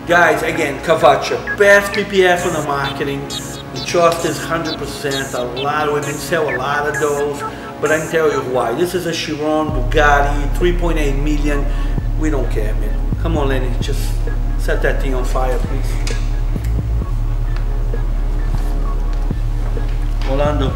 Guys, again, Kavaca, best PPF on the marketing. The trust is 100%. We've been selling a lot of those, but I can tell you why. This is a Chiron Bugatti, 3.8 million. We don't care, man. Come on, Lenny, just set that thing on fire, please. Orlando.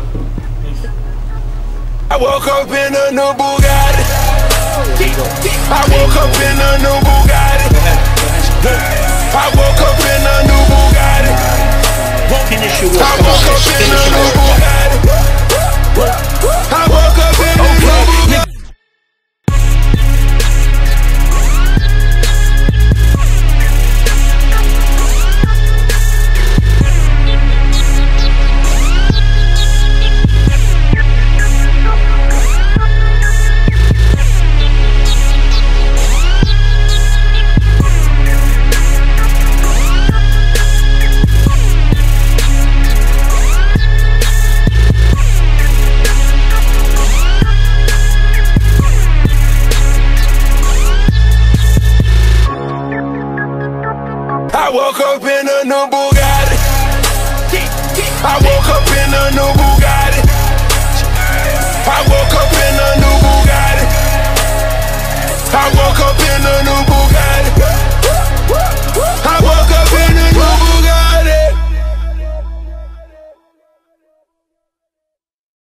I woke up in a new Bugatti. I woke up in a new Bugatti. I woke up in a new Bugatti. Finish your I woke up in a new Bugatti. I woke up in a new Bugatti. I woke up in a new Bugatti.